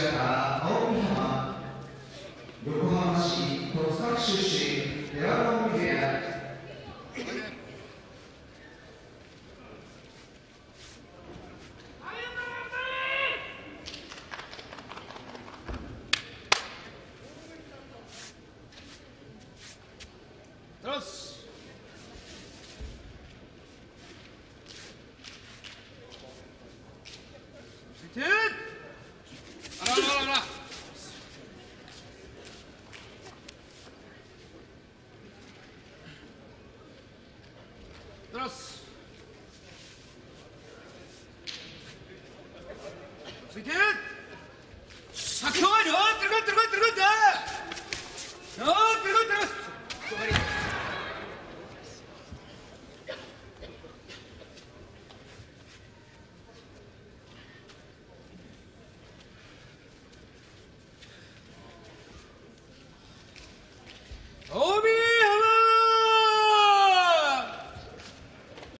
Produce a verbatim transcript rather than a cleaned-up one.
から青木浜、横浜市戸塚区出身、寺尾部屋。 よし。あらあらあらあら。よし。ついて。さっきおいよ。てるこいてるこいてるこいて。よーてるこいてるこい。